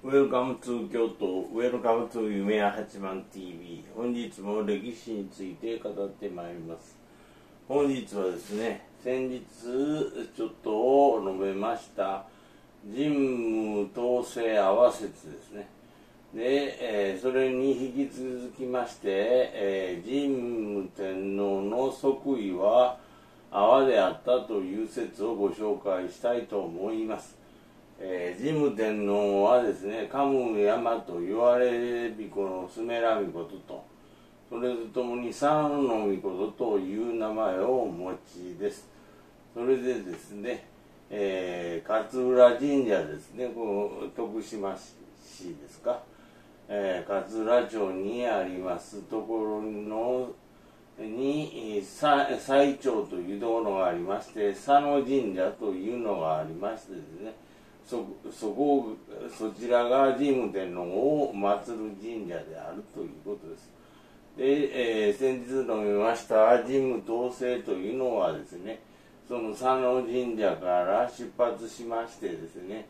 ウェルカムトゥ京都、ウェルカムトゥ夢屋八幡 TV。本日も歴史について語ってまいります。本日はですね、先日ちょっと述べました神武統制合わせですね。で、それに引き続きまして、神武天皇の即位は阿波であったという説をご紹介したいと思います。神武天皇はですね、桓武山と言われる彦のスメラミコトと、それとともに佐野の御事という名前をお持ちです。それでですね、勝浦神社ですね、徳島市ですか、勝浦町にありますところのに最町というところがありまして、佐野神社というのがありましてですね、そちらが神武天皇を祀る神社であるということです。で、先日述べました神武統制というのはですね、その佐野神社から出発しましてですね、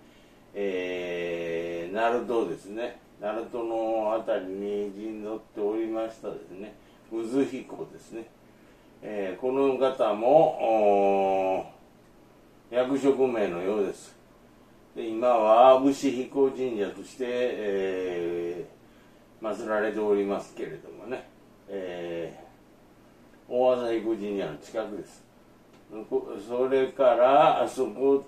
鳴門ですね、鳴門の辺りに陣取っておりましたですね、渦彦ですね、この方も役職名のようです。で、今は牛彦神社として、祀られておりますけれどもね、大朝彦神社の近くです。それから吉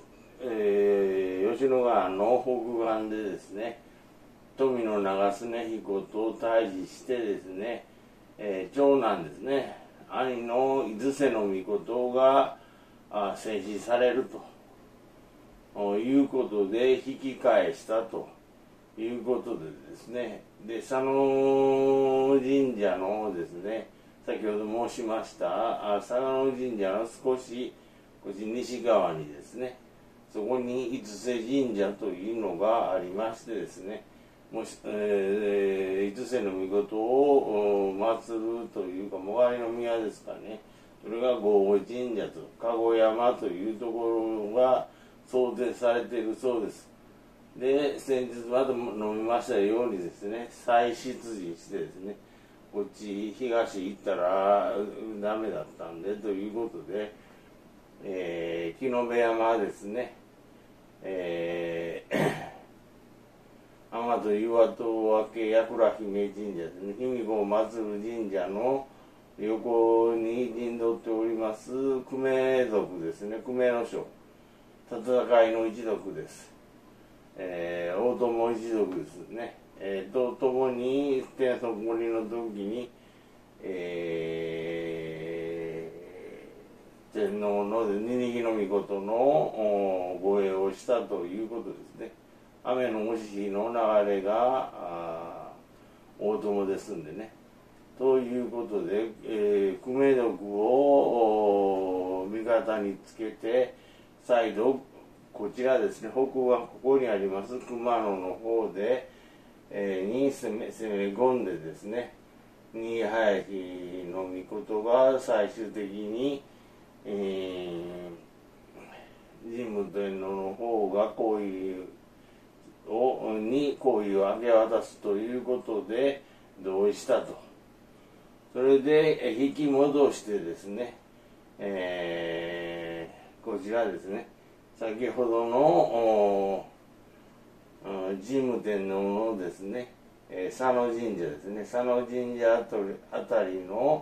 野川の北岸でですね、富野長常彦と対峙してですね、長男ですね、兄の伊豆瀬の御事が戦死されるということで引き返したということでですね、で佐野神社のですね、先ほど申しました佐野神社の少し西側にですね、そこに伊豆瀬神社というのがありましてですね、伊豆瀬の御事を祀るというか、最上の宮ですかね、それが郷神社と籠山というところが想定されているそうです。で、先日までも飲みましたようにですね、再出陣してですね、こっち東行ったらダメだったんでということで、木延山ですね、天と岩戸分け八倉姫神社ですね、卑弥呼を祀る神社の横に陣取っております久米族ですね、久米の将、戦いの一族です。大友一族ですね。とともに天祖五輪の時に、天皇の二木の御事の護衛をしたということですね。雨の押し日の流れが大友ですんでね。ということで、久米族を味方につけて、再度こちらですね、北はここにあります熊野の方で、に攻め込んでですね、新居早木の御事が最終的に、神武天皇の方が好意を明け渡すということで同意したと。それで引き戻してですね、こちらですね、先ほどの神武天皇のですね、佐野神社ですね、佐野神社あたりの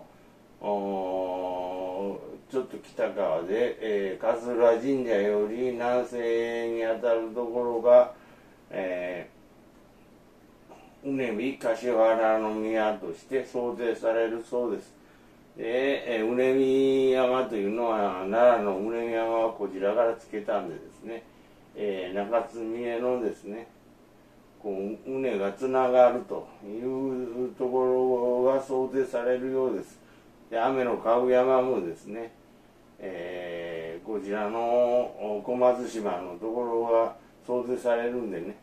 ちょっと北側で、勝浦神社より南西にあたるところが、うねみ柏原宮として想定されるそうです。で、うねみ山というのは、奈良のうねみ山はこちらからつけたんでですね、中津峰のですね、うねがつながるというところが想定されるようです。で、雨のかぐ山もですね、こちらの小松島のところが想定されるんでね、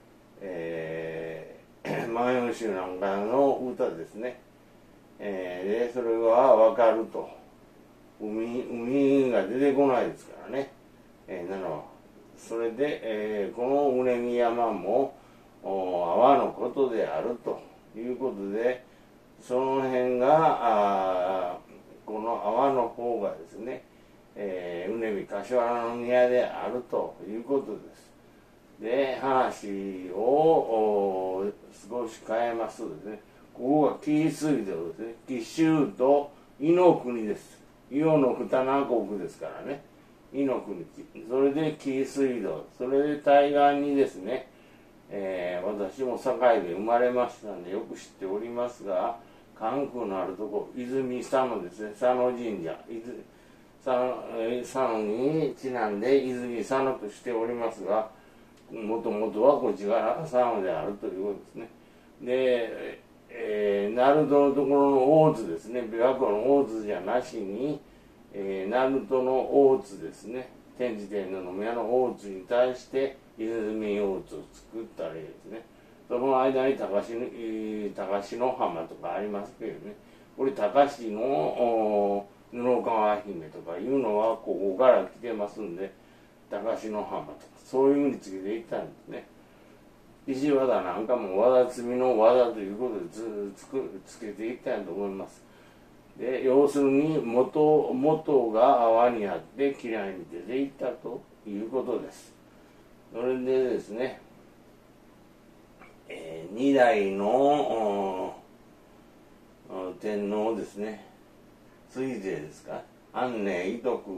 万葉集なんかの歌ですね、でそれが分かると、海が出てこないですからね、それで、このうねみ山も泡のことであるということで、その辺がこの泡の方がですね、うねみ柏原宮であるということです。で、話を少し変えますとですね、ここが紀伊水道ですね。紀州と伊の国です。伊予の二名国ですからね。伊の国。それで紀伊水道。それで対岸にですね、私も堺で生まれましたんでよく知っておりますが、関空のあるところ、泉佐野ですね、佐野神社、佐野にちなんで泉佐野としておりますが、もともとはこちらが佐野であるということですね。で、鳴門のところの大津ですね、琵琶湖の大津じゃなしに、鳴門の大津ですね、天智天皇の宮の大津に対して泉大津を作った例ですね。その間に高志の浜とかありますけどね、これ高志の布川姫とかいうのはここから来てますんで、高志の浜とかそういうふうにつけていったんですね。石和田なんかも和田摘みの和田ということでつけていったんと思います。で、要するに元が泡にあってきれいに出ていったということです。それでですね、2代の天皇ですね、水勢ですか、安寧伊徳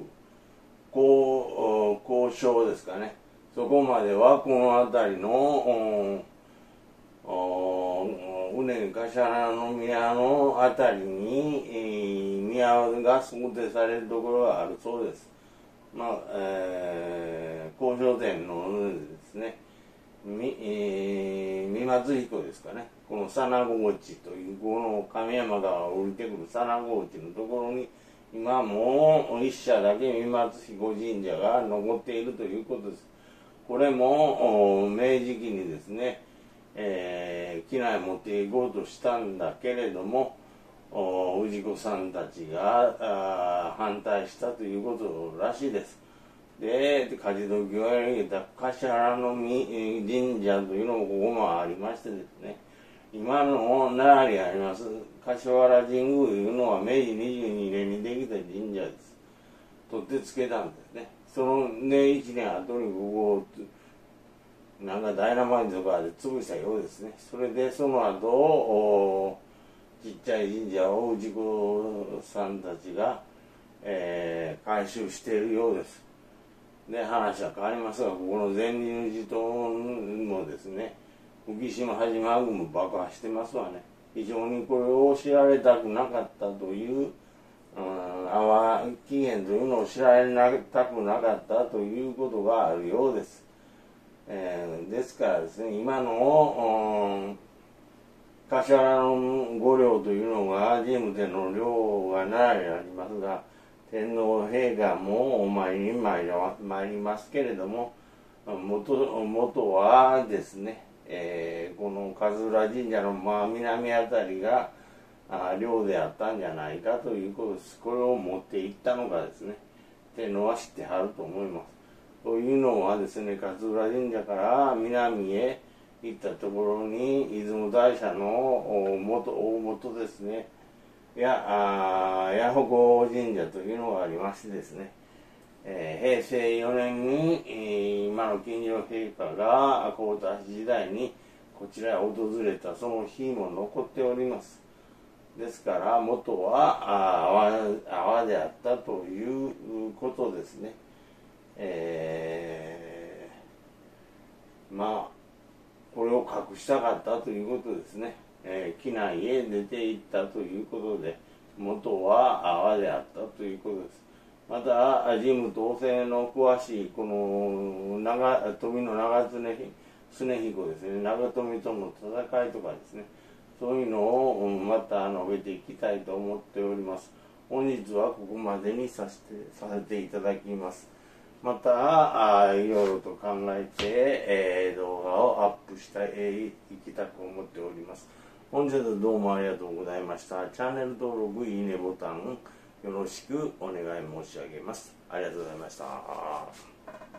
交渉ですかね、そこまではこの辺りのうねみ柏原宮の辺りに、宮が想定されるところがあるそうです。交渉天皇ですね、三松彦ですかね、この佐那河内というこの神山川を降りてくる佐那河内のところに今も一社だけ三松彦神社が残っているということです。これも明治期にですね、機内持っていこうとしたんだけれども、氏子さんたちが反対したということらしいです。で、勝どきを上げた柏原の神社というのもここもありましてですね、今の奈良にあります柏原神宮というのは明治22年にできた神社です。取ってつけたんですね。そのね、1年後にここをなんかダイナマイトとかで潰したようですね。それでその後ちっちゃい神社を氏子さんたちが、改修しているようです。で、話は変わりますが、ここの善人寺島もですね、浮島はじまぐも爆破してますわね。非常にこれを知られたくなかったという起源というのを知られたくなかったということがあるようです。ですからですね、今の柏原の御陵というのが神武天皇陵が奈良にありますが、天皇陛下もお参りに参りますけれども、元はですね、この勝浦神社の南あたりが領であったんじゃないかということです。これを持っていったのがですね、天皇は知ってはると思います。というのはですね、勝浦神社から南へ行ったところに出雲大社の大元ですね、八鉾神社というのがありましてですね、平成4年に、今の金城陛下が皇太子時代にこちらへ訪れたその日も残っております。ですから元は泡であったということですね。これを隠したかったということですね。機内へ出て行ったということで、元は泡であったということです。また神武統制の詳しいこの富の長常彦ですね、長富との戦いとかですね、そういうのをまた述べていきたいと思っております。本日はここまでにさせていただきます。またいろいろと考えて、動画をアップしていきたく思っております。本日はどうもありがとうございました。チャンネル登録、いいねボタンよろしくお願い申し上げます。ありがとうございました。